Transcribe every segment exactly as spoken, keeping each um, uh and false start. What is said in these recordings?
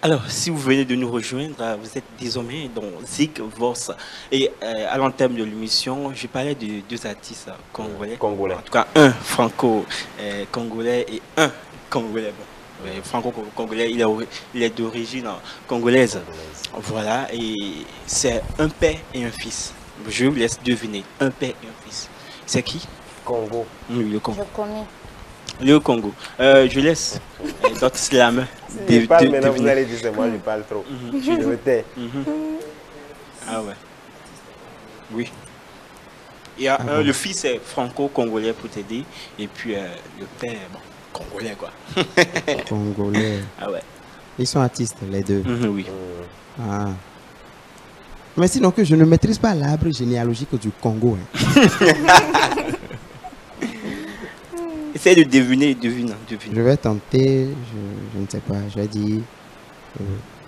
Alors, si vous venez de nous rejoindre, euh, vous êtes désormais dans Zik Voss. Et euh, à l'entame de l'émission, je parlais de deux artistes euh, congolais. Congolais. En tout cas, un franco-congolais et un congolais. Bon, euh, franco-congolais, il est, ori- il est d'origine euh, congolaise. Voilà, et c'est un père et un fils. Je vous laisse deviner, un père et un fils. C'est qui? Congo. Oui, le Congo. Je connais. Le Congo. Euh, je laisse euh, d'autres slams. Je parle maintenant, vous allez dire c'est moi, je parle trop. Mhm. Je me tais. Mhm. Ah ouais. Oui. Il y a Ah un- bon. le fils est franco-congolais pour t'aider. Et puis euh, le père, bon, congolais quoi. Congolais. Ah ouais. Ils sont artistes, les deux. Mhm, oui. Ah. Mais sinon que je ne maîtrise pas l'arbre généalogique du Congo. hein. Essaye de deviner, devine, devine. Je vais tenter, je, je ne sais pas, je vais dire euh,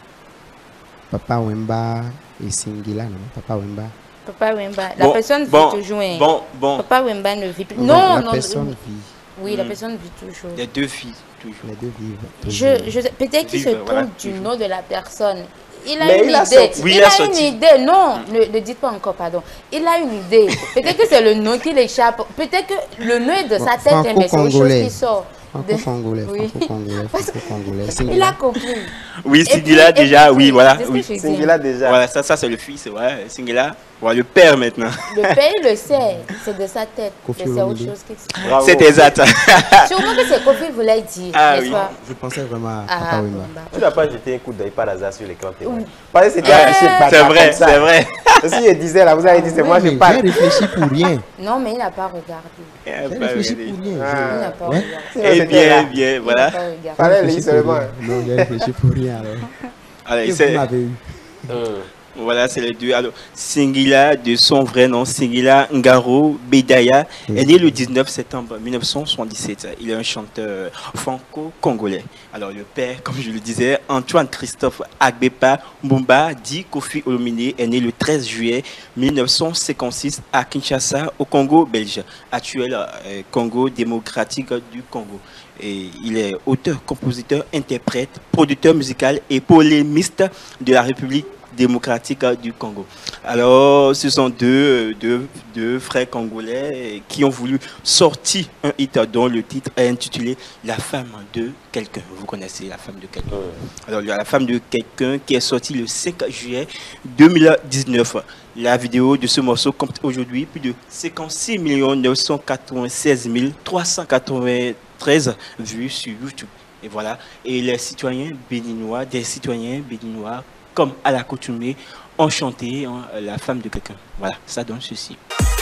Papa Wemba et Singila, non? Papa Wemba. Papa Wemba. La Bon, personne bon, vit toujours. hein. Bon, bon. Papa Wemba ne vit plus. Donc, Non, la non. personne non. vit, Oui, la Hmm. personne vit toujours. Les deux filles, toujours. les deux vivent. Je, toujours. je, sais- peut-être qu'il se Vive, trompe voilà, du toujours. nom de la personne. Il a Mais une il a idée. sorti. Oui, il, il a a sorti. une idée. Non, ne, ne dites pas encore, pardon. Il a une idée. Peut-être que c'est le nom qui l'échappe. Peut-être que le nom est de Bon, sa tête, hein, mais c'est autre chose franco-congolais. qui sort. De- Franco-congolais, Oui. franco-congolais, Parce que franco-congolais. Il a Singila. compris. Oui, Et Singila puis- et déjà, puis, oui, voilà. c'est ce que Oui. je dis. Singila déjà. Voilà, ça, ça c'est le fils, ouais. Singila. Voilà, le père maintenant. Le père, il le sait. C'est de sa tête. Kofi Mais c'est autre Olomide. chose qui Bravo. C'est exact. Sûrement que c'est Kofi voulait dire. Ah n'est-ce oui. pas? Je pensais vraiment à Ah, Papa Wemba. Wemba. Tu n'as pas jeté un coup d'œil par hasard sur l'écran témoin. Oui. Parce que c'était Ouais, affiché par c'est vrai, comme ça. c'est vrai. Si je disais là, vous avez dit c'est Oui, moi, je mais j'ai parle. réfléchi pour rien. Non, mais il n'a pas regardé. Eh J'ai ben, réfléchi regardez. pour rien. Ah. Il n'a pas Ouais. regardé. Sinon, Eh c'était là. bien, bien, Il n'a voilà. pas regardé. Fallait J'ai lire réfléchi pour seulement. rien. Non, j'ai réfléchi pour rien alors. Allez, Et vous c'est- m'avez eu. Hum. Voilà, c'est les deux. Alors, Singila, de son vrai nom, Singila Ngaro Bedaya, est né le dix-neuf septembre mille neuf cent soixante-dix-sept. Il est un chanteur franco-congolais. Alors, le père, comme je le disais, Antoine Christophe Agbepa Mbumba, dit Kofi Olomide, est né le treize juillet mille neuf cent cinquante-six à Kinshasa, au Congo belge, actuel euh, Congo démocratique du Congo. Et il est auteur, compositeur, interprète, producteur musical et polémiste de la République démocratique du Congo. Alors, ce sont deux, deux, deux frères congolais qui ont voulu sortir un hit dont le titre est intitulé La femme de quelqu'un. Vous connaissez La femme de quelqu'un. Alors, il y a La femme de quelqu'un qui est sorti le cinq juillet deux mille dix-neuf. La vidéo de ce morceau compte aujourd'hui plus de cinquante-six millions neuf cent quatre-vingt-seize mille trois cent quatre-vingt-treize vues sur YouTube. Et voilà. Et les citoyens béninois, des citoyens béninois, comme à l'accoutumée, ont chanté hein, La femme de quelqu'un. Voilà, ça donne ceci.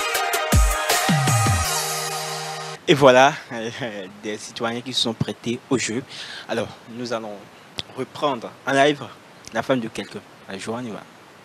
Et voilà, euh, des citoyens qui se sont prêtés au jeu. Alors, nous allons reprendre en live La femme de quelqu'un. À Joanne, y va.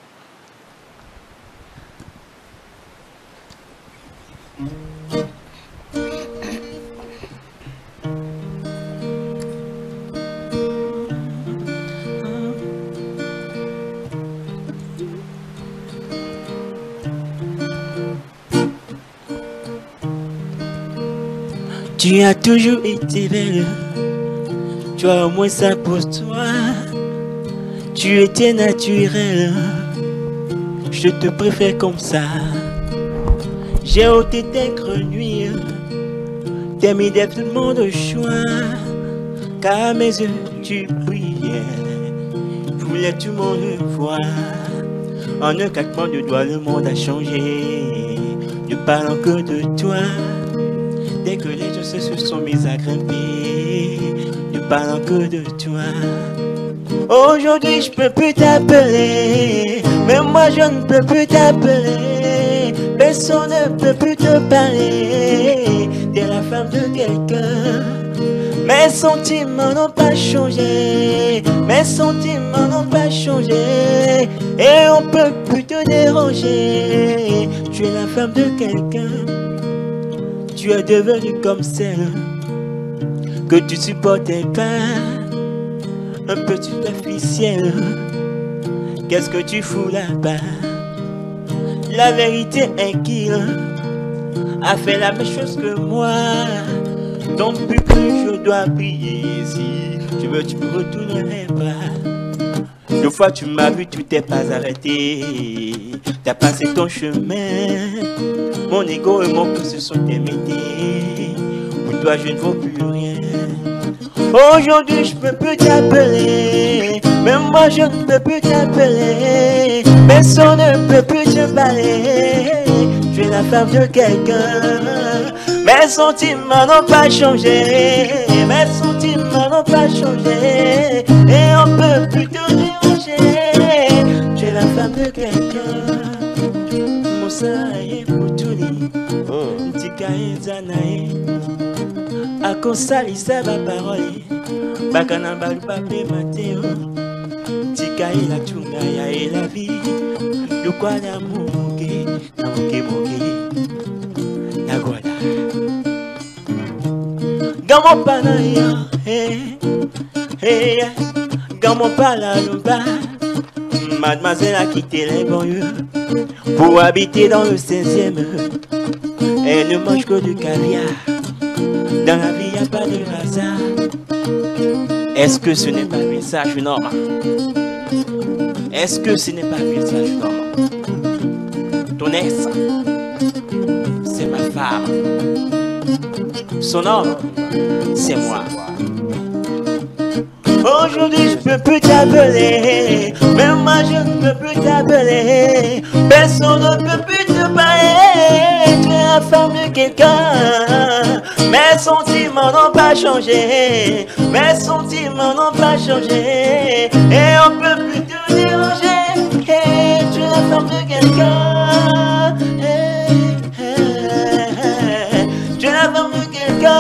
Tu as toujours été belle, tu as au moins ça pour toi. Tu étais naturelle, je te préfère comme ça. J'ai ôté tes grenouilles, t'es mis des tout le monde au choix. Car à mes yeux tu brillais, voulais tout le monde voir. En un claquement de doigts, le monde a changé, ne parlant que de toi. Dès que les gens se sont mis à grimper, ne parlant que de toi. Aujourd'hui je peux plus t'appeler, mais moi je ne peux plus t'appeler. Personne ne peut plus te parler, t'es la femme de quelqu'un. Mes sentiments n'ont pas changé, mes sentiments n'ont pas changé. Et on peut plus te déranger, tu es la femme de quelqu'un. Tu es devenue comme celle que tu supportais pas, un peu superficielle. Qu'est-ce que tu fous là-bas? La vérité est qu'il a fait la même chose que moi. Donc plus que je dois prier, si tu veux tu peux retourner les bras. Deux fois tu m'as vu, tu t'es pas arrêté. T'as passé ton chemin. Mon ego et mon cœur se sont émétés. Pour toi je ne vaux plus rien. Aujourd'hui je peux plus t'appeler. Même moi je ne peux plus t'appeler. Personne ne peut plus te parler. Tu es la femme de quelqu'un. Mes sentiments n'ont pas changé. Mes sentiments n'ont pas changé. Et on peut plus te déranger. Tu es la femme de quelqu'un. Mon sang est pour tout dire. Tika et Zanae. A kosali sa ba parole. Bakana balu pape Mateo. Tika et la tunga ya et la vie. Le quoi d'amour moqué. Na moqué moqué. Na guada. Gamo panaya. Hey. Hey. Gamo pala lumba. Mademoiselle a quitté les banlieues pour habiter dans le seizième. Elle ne mange que du caviar. Dans la vie, il n'y a pas de hasard. Est-ce que ce n'est pas un message normal? Est-ce que ce n'est pas un message normal? Ton ex, c'est ma femme. Son homme, c'est moi. Aujourd'hui je peux plus t'appeler. Même moi je ne peux plus t'appeler. Personne ne peut plus te parler. Tu es la femme de quelqu'un. Mes sentiments n'ont pas changé. Mes sentiments n'ont pas changé. Et on peut plus te déranger. Hey, tu es la femme de quelqu'un. Hey, hey, hey. Tu es la femme de quelqu'un.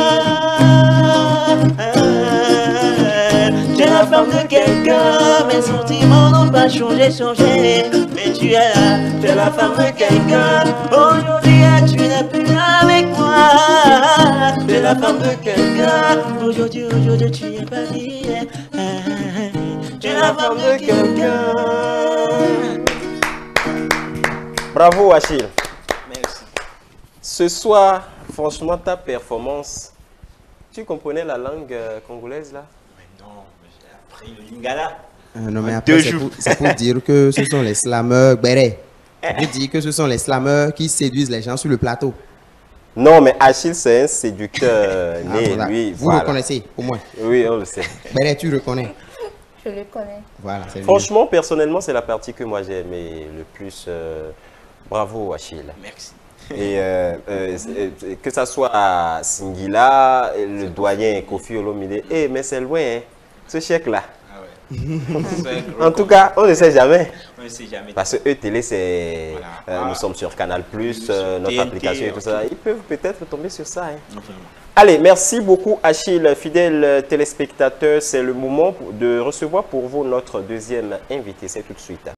La femme de quelqu'un, mes sentiments n'ont pas changé, changé. Mais tu es là, tu es la femme de quelqu'un. Aujourd'hui, tu n'es plus avec moi. Tu es la femme de quelqu'un. Aujourd'hui, aujourd'hui, tu n'es pas lié. Tu es la femme de quelqu'un. Bravo Achille. Merci. Ce soir, franchement, ta performance, tu comprenais la langue euh, congolaise là? Le Lingala. Euh, non, mais après, c'est pour, c'est pour dire que ce sont les slameurs bérets. Je dis que ce sont les slameurs qui séduisent les gens sur le plateau. Non, mais Achille, c'est un séducteur Ah, né, voilà. lui. Vous Voilà. reconnaissez, au moins. Oui, on le sait. Béret, tu reconnais. Je le connais. Voilà, c'est lui. Franchement, personnellement, c'est la partie que moi j'ai aimé le plus. Euh, bravo Achille. Merci. Et euh, euh, euh, que ça soit à Singila, le doyen Kofi Olomide. Eh, mais c'est loin, hein, ce chèque-là. Ah ouais. En tout cas, on ne sait jamais. On ne sait jamais. Parce que E-Télé, c'est. Voilà. euh, Ah. Nous sommes sur Canal Plus, Nous euh, sommes notre T N T, application et tout ok. ça. Ils peuvent peut-être tomber sur ça. Hein. Non, vraiment. Allez, merci beaucoup Achille, fidèles téléspectateurs. C'est le moment de recevoir pour vous notre deuxième invité. C'est tout de suite.